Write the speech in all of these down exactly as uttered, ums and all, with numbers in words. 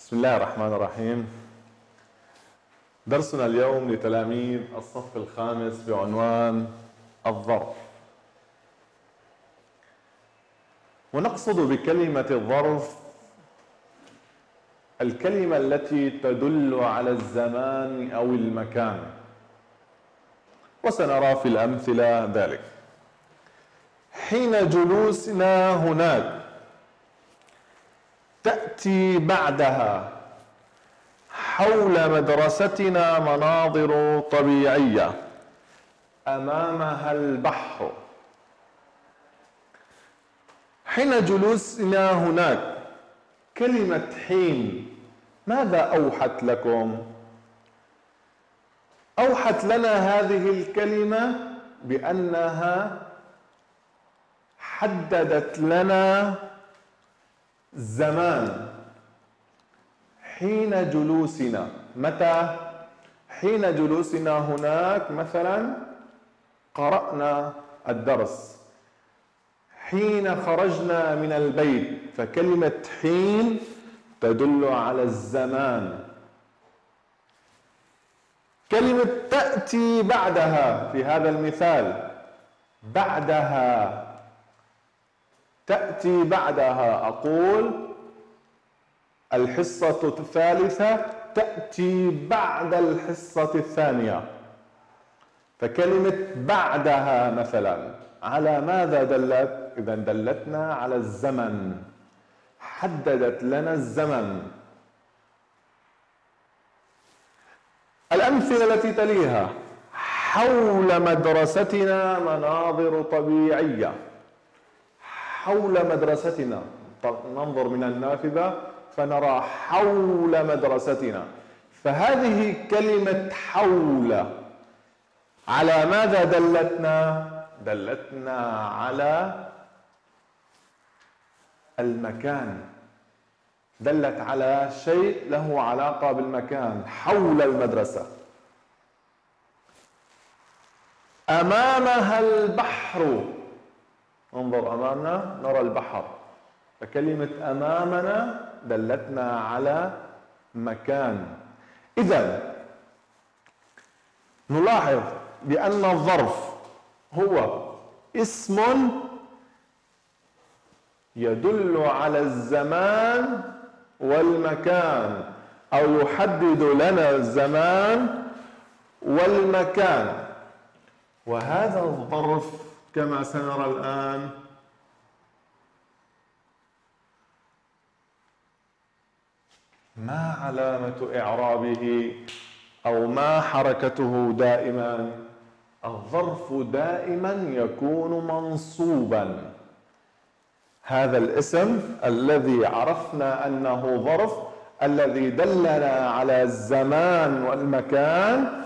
بسم الله الرحمن الرحيم. درسنا اليوم لتلاميذ الصف الخامس بعنوان الظرف. ونقصد بكلمة الظرف الكلمة التي تدل على الزمان أو المكان، وسنرى في الأمثلة ذلك. حين جلوسنا هناك تأتي بعدها حول مدرستنا مناظر طبيعية أمامها البحر. حين جلوسنا هناك، كلمة حين ماذا أوحت لكم؟ أوحت لنا هذه الكلمة بأنها حددت لنا زمان. حين جلوسنا، متى؟ حين جلوسنا هناك مثلا قرأنا الدرس، حين خرجنا من البيت، فكلمة حين تدل على الزمان. كلمة تأتي بعدها في هذا المثال، بعدها تأتي بعدها، أقول الحصة الثالثة تأتي بعد الحصة الثانية، فكلمة بعدها مثلا على ماذا دلت؟ إذا دلتنا على الزمن، حددت لنا الزمن. الأمثلة التي تليها: حول مدرستنا مناظر طبيعية. حول مدرستنا، ننظر من النافذة فنرى حول مدرستنا، فهذه كلمة حول على ماذا دلتنا؟ دلتنا على المكان، دلت على شيء له علاقة بالمكان. حول المدرسة، أمامها البحر، انظر أمامنا نرى البحر، فكلمة أمامنا دلتنا على مكان. إذن نلاحظ بأن الظرف هو اسم يدل على الزمان والمكان، أو يحدد لنا الزمان والمكان. وهذا الظرف كما سنرى الآن ما علامة إعرابه أو ما حركته دائما؟ الظرف دائما يكون منصوبا. هذا الاسم الذي عرفنا أنه ظرف، الذي دلنا على الزمان والمكان،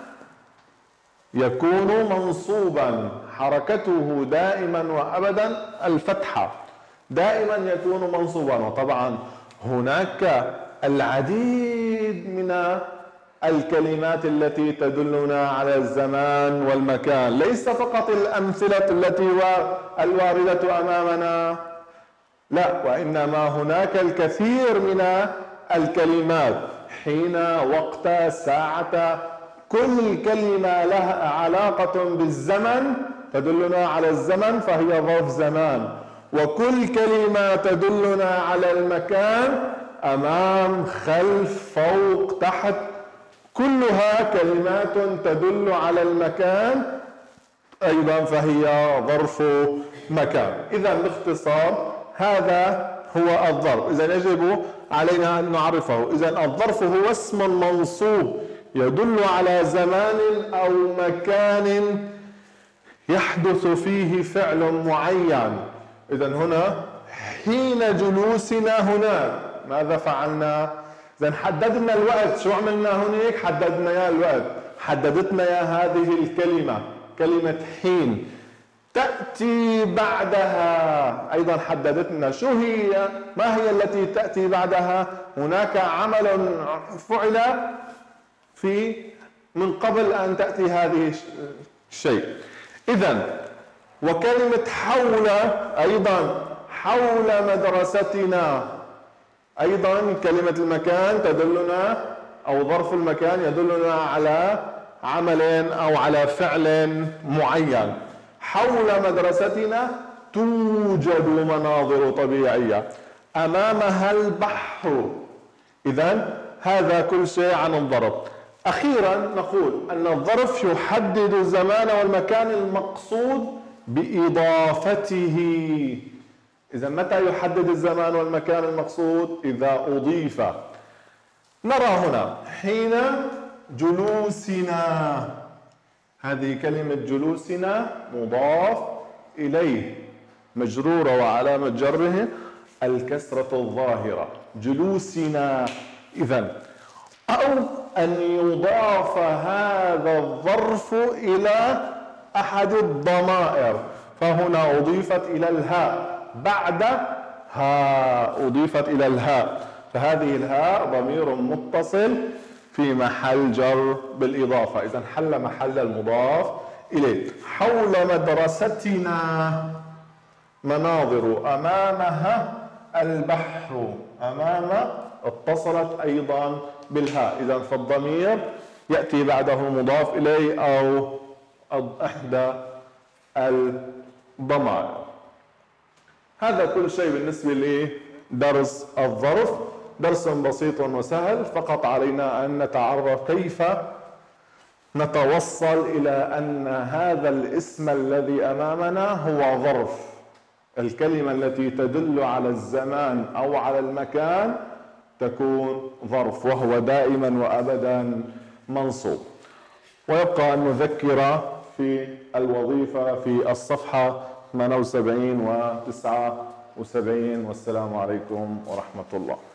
يكون منصوبا، حركته دائما وأبدا الفتحة، دائما يكون منصوبا. وطبعا هناك العديد من الكلمات التي تدلنا على الزمان والمكان، ليس فقط الأمثلة التي الواردة أمامنا، لا، وإنما هناك الكثير من الكلمات، حين، وقت، ساعة، كل كلمة لها علاقة بالزمن تدلنا على الزمن فهي ظرف زمان، وكل كلمة تدلنا على المكان، أمام، خلف، فوق، تحت، كلها كلمات تدل على المكان أيضا فهي ظرف مكان. إذا باختصار هذا هو الظرف. إذا يجب علينا أن نعرفه. إذا الظرف هو اسم منصوب يدل على زمان أو مكان يحدث فيه فعل معين. إذا هنا حين جلوسنا هناك ماذا فعلنا؟ إذا حددنا الوقت. شو عملنا هناك؟ حددنا يا الوقت، حددتنا يا هذه الكلمة، كلمة حين. تأتي بعدها أيضا حددتنا. شو هي؟ ما هي التي تأتي بعدها؟ هناك عمل فعل في من قبل أن تأتي هذه الشيء. إذن وكلمة حول أيضا، حول مدرستنا أيضا كلمة المكان تدلنا أو ظرف المكان يدلنا على عمل أو على فعل معين. حول مدرستنا توجد مناظر طبيعية، أمامها البحر. إذن هذا كل شيء عن الظرف. أخيرا نقول أن الظرف يحدد الزمان والمكان المقصود بإضافته. إذا متى يحدد الزمان والمكان المقصود؟ إذا أضيف. نرى هنا حين جلوسنا، هذه كلمة جلوسنا مضاف إليه مجرورة وعلامة جره الكسرة الظاهرة، جلوسنا. إذن أو أن يضاف هذا الظرف إلى أحد الضمائر، فهنا أضيفت إلى الهاء، بعد ها أضيفت إلى الهاء، فهذه الهاء ضمير متصل في محل جر بالإضافة، إذن حل محل المضاف إليه. حول مدرستنا مناظر، أمامها البحر، أمام اتصلت أيضا بالهاء، إذن فالضمير يأتي بعده مضاف إليه أو إحدى الضمائر. هذا كل شيء بالنسبة لدرس الظرف، درس بسيط وسهل، فقط علينا أن نتعرف كيف نتوصل إلى أن هذا الاسم الذي أمامنا هو ظرف. الكلمة التي تدل على الزمان أو على المكان تكون ظرف، وهو دائما وأبدا منصوب. ويبقى أن نذكر في الوظيفة في الصفحة ثمانية وسبعين و تسعة وسبعين. والسلام عليكم ورحمة الله.